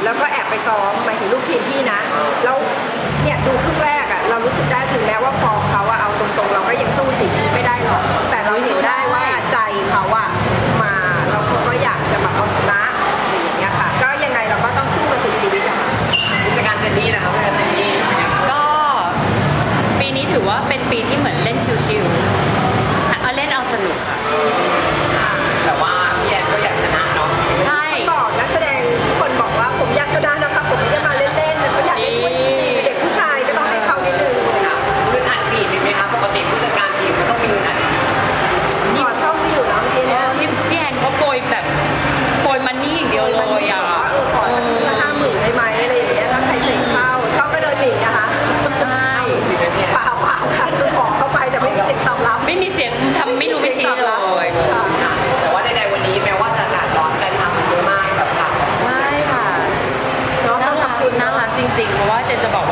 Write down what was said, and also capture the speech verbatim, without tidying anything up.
แล้วก็แอบไปซ้อมหมายถึงลูกทีมพี่นะแล้วเนี่ยดูครึ่งแรกอ่ะเรารู้สึกได้ถึงแม้ว่าฟอร์มเขาอะเอาตรงๆเราก็ยังสู้สิ่งนี้ไม่ได้หรอกแต่เราเห็นได้ว่าใจเขาอะมาแล้วเขาก็อยากจะแบบเอาชนะอย่างเงี้ยค่ะก็ยังไงเราก็ต้องสู้กันสุดชีวิตอะกิจการเจนนี่นะครับเจนนี่ก็ปีนี้ถือว่าเป็นปีที่เหมือนเล่นชิลๆเอาเล่นเอาสนุกค่ะแต่ว่าพี่แอนก็อยากชนะเนาะใช่บอกนักแสดงทุกคนบอกว่าผมอยากชนะนะครับผมไม่ได้มาเล่นๆแต่เขาอยากให้เด็กผู้ชายก็ต้องให้เขานิดนึงค่ะเงินอัดฉีดไหมคะปกติผู้จัดการทีมก็ต้องมีเงินอัดฉีดนี่ช่องไม่อยู่แล้วเมื่อกี้เนี่ยพี่พี่แอนเขาโปรยแบบโปรยมันนี่อย่างเดียวเลยอ่ะเออขอสักห้าหมื่นได้ไหมอะไรอย่างเงี้ยถ้าใครเสกเข้าช่องก็เดินหนีนะคะใช่เปล่าเปล่าค่ะคือขอเข้าไปแต่ไม่มีเสียงตอบรับไม่มีเสียงทำไม่รู้ไม่ชี้เลยแต่ว่าใดๆวันนี้แม้ว่าจะอากาศร้อนแฟนคลับเยอะมากแบบค่ะใช่ค่ะน่ารักน่ารักจริงๆเพราะว่าเจนจะบอก